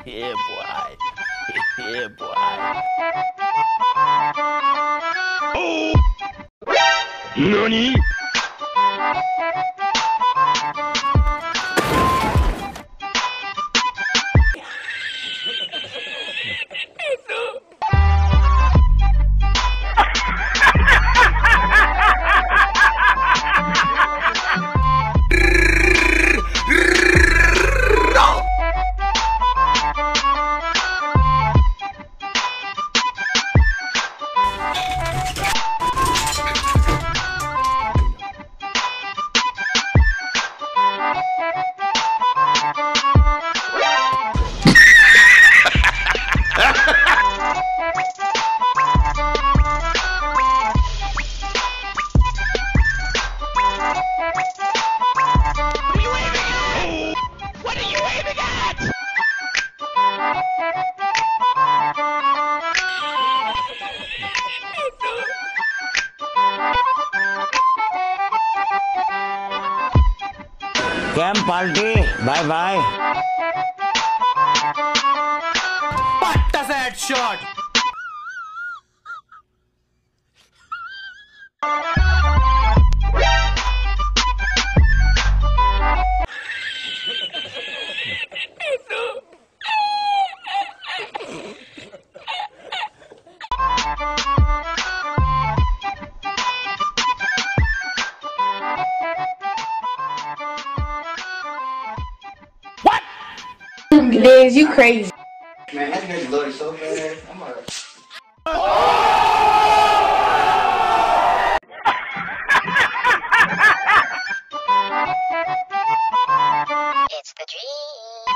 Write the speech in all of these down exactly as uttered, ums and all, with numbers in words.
Yeah, boy. Yeah, boy. Oh! Nani? Camp party, bye bye. What does that shot? Liz, you crazy. Man, I just loaded so fast. I'm like... It's the dream.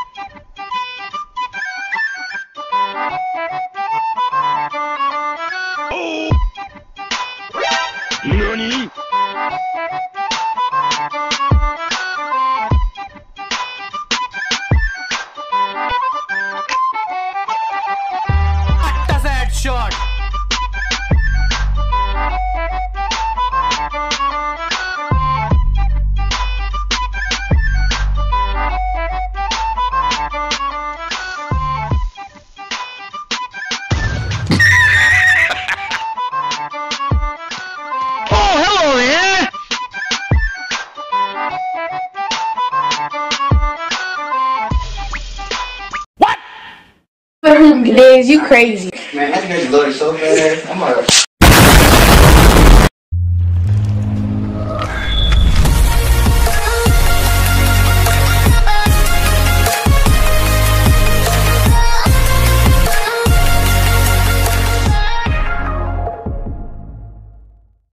Oh! Nani? What does that shot? Oh, hello there! Liz, you crazy. Man, I just loaded so fast. I'm like...